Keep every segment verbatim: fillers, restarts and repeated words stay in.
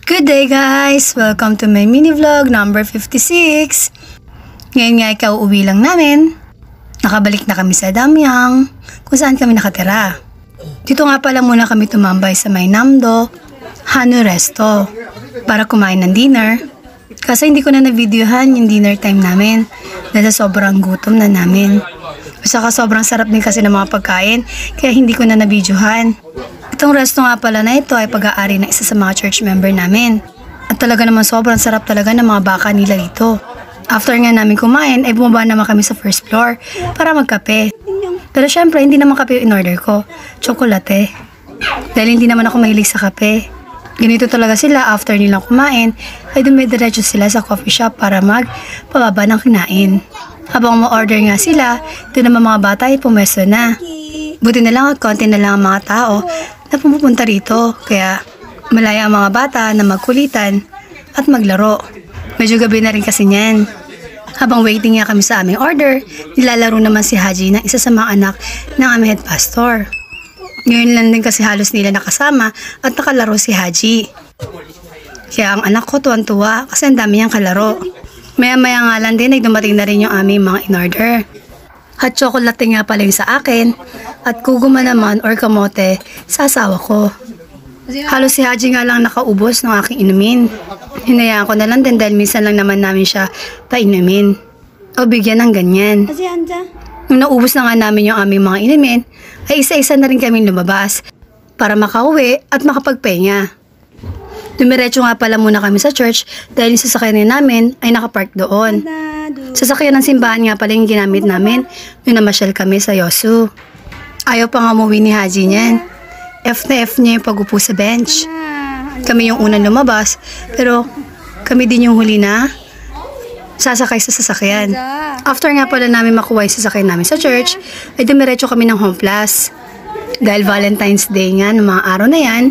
Good day guys! Welcome to my mini vlog number fifty-six. Ngayon nga ikaw uwi lang namin. Nakabalik na kami sa Damyang kung saan kami nakatira. Dito nga pala muna kami tumambay sa may Namdo Hanu Resto para kumain ng dinner. Kasi hindi ko na na-videohan yung dinner time namin dahil sobrang gutom na namin. Saka sobrang sarap din kasi ng mga pagkain kaya hindi ko na na-videohan. Itong resto nga pala na ito ay pag-aari ng isa sa mga church member namin. At talaga naman sobrang sarap talaga ng mga baka nila dito. After nga namin kumain ay bumaba naman kami sa first floor para magkape. Pero syempre hindi naman kape yung in-order ko, tsokolate. Dahil hindi naman ako mahilig sa kape. Ganito talaga sila after nilang kumain ay dumidiretso sila sa coffee shop para magpababa ng kinain. Habang ma-order nga sila, doon naman mga bata ay pumesto na. Buti na lang at konti na lang ang mga tao na pumupunta rito. Kaya malaya ang mga bata na magkulitan at maglaro. Medyo gabi na rin kasi niyan. Habang waiting nga kami sa aming order, nilalaro naman si Haji ng isa sa mga anak ng aming head pastor. Ngayon lang din kasi halos nila nakasama at nakalaro si Haji. Kaya ang anak ko tuwan-tuwa kasi ang dami niyang kalaro. Maya-maya nga lang din ay dumating na rin yung aming mga in-order. At tsokolate nga pala yung sa akin at kuguma naman or kamote sa asawa ko. Halos si Haji nga lang nakaubos ng aking inumin. Hinayaan ko na lang din dahil minsan lang naman namin siya painumin. O bigyan ng ganyan. Nung naubos na nga namin yung aming mga inumin, ay isa-isa na rin kami lumabas para makauwi at makapagpahinga. Dumiretso nga pala muna kami sa church dahil yung sasakyan namin ay nakapark doon. Sasakyan ng simbahan nga pala yung ginamit namin nung namasyal kami sa Yosu. Ayaw pa nga umuwi ni Haji niyan. F na F niya yung pag-upo sa bench. Kami yung unang lumabas pero kami din yung huli na sasakay sa sasakyan. After nga pala namin makuha yung sasakyan namin sa church, ay dumiretso kami ng Home Plus. Dahil Valentine's Day nga ng mga araw na yan,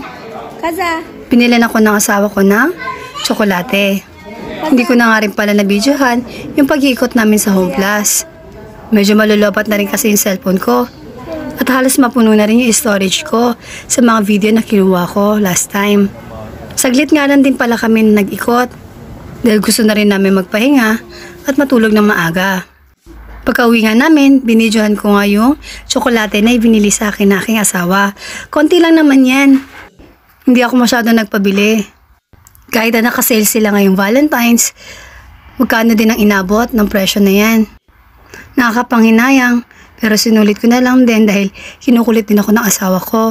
pinilan ako ng asawa ko ng tsokolate. Hindi ko na nga rin pala na-videohan yung pag-iikot namin sa Home Plus. Medyo malulobat na rin kasi yung cellphone ko. At halos mapuno na rin yung storage ko sa mga video na kinuha ko last time. Saglit nga lang din pala kami nag-ikot dahil gusto na rin namin magpahinga at matulog ng maaga. Pagka-uwi nga namin, binidyohan ko nga yung tsokolate na ibinili sa akin na aking asawa. Konti lang naman yan. Hindi ako masyado nagpabili. Kahit na nakasale sila ngayong Valentine's, magkano din ang inabot ng presyo na yan. Nakakapanghinayang, pero sinulit ko na lang din dahil kinukulit din ako ng asawa ko.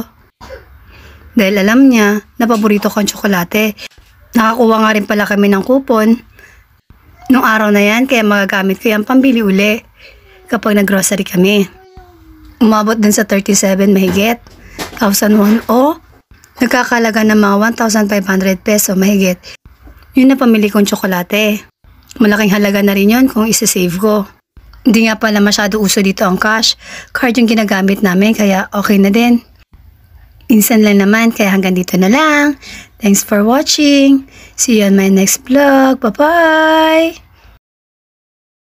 Dahil alam niya na paborito ko ang tsokolate. Nakakuha nga rin pala kami ng coupon nung araw na yan, kaya magagamit ko yan pambili uli kapag nag-grocery kami. Umabot din sa thirty-seven mahigit, one thousand one o nagkakalaga ng mga one thousand five hundred peso mahigit. Yun na pamili kong tsokolate. Malaking halaga na rin yun kung isa-save ko. Hindi nga pala masyado uso dito ang cash. Card yung ginagamit namin kaya okay na din. Minsan lang naman kaya hanggang dito na lang. Thanks for watching. See you on my next vlog. Bye-bye!